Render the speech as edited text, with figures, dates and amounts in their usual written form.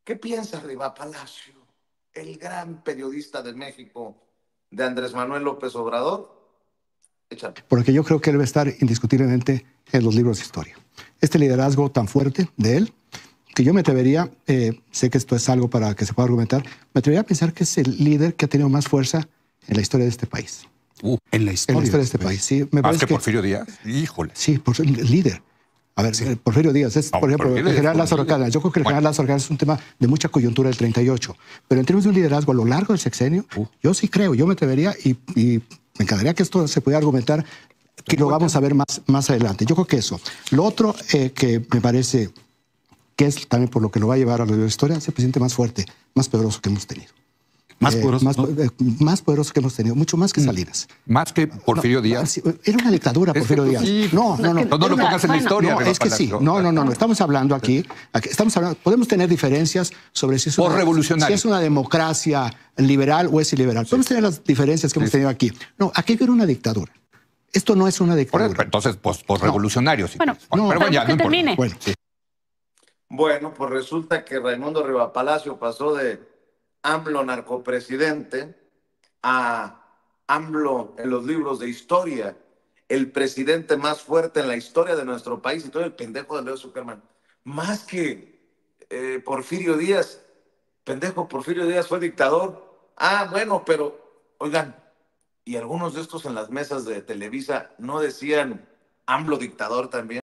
¿Qué piensa Riva Palacio, el gran periodista de México, de Andrés Manuel López Obrador? Échale. Porque yo creo que él debe estar indiscutiblemente en los libros de historia. Este liderazgo tan fuerte de él, que yo me atrevería, sé que esto es algo para que se pueda argumentar, me atrevería a pensar que es el líder que ha tenido más fuerza en la historia de este país. En la historia. En la historia de este país, sí. Me Más que Porfirio Díaz. Híjole. Sí, el líder. A ver, sí. Porfirio Díaz es, por ejemplo, el general Lázaro Cárdenas. Yo creo que el general Lázaro Cárdenas es un tema de mucha coyuntura del 38. Pero en términos de un liderazgo a lo largo del sexenio, yo sí creo, yo me atrevería y me encantaría que esto se pudiera argumentar, que lo vamos a ver más adelante. Yo creo que eso. Lo otro que me parece que es también por lo que lo va a llevar a la historia, es el presidente más fuerte, más poderoso que hemos tenido. Más poderoso. Más poderoso que hemos tenido, mucho más que Salinas. Más que Porfirio Díaz. Era una dictadura, Porfirio Díaz. Sí. No lo pongas en la historia. No, es que sí. No. Estamos hablando aquí. Podemos tener diferencias sobre si es una democracia liberal o es iliberal. Podemos tener las diferencias que hemos tenido aquí. No, aquí hay una dictadura. Esto no es una dictadura. Entonces, posrevolucionario. Bueno, pero ya, que no termine. Bueno, pues resulta que Raimundo Riva Palacio pasó de AMLO narcopresidente a AMLO en los libros de historia, el presidente más fuerte en la historia de nuestro país, y todo el pendejo de Leo Zuckerman. Más que Porfirio Díaz, pendejo, Porfirio Díaz fue dictador. Ah, bueno, pero, oigan, y algunos de estos en las mesas de Televisa no decían AMLO dictador también.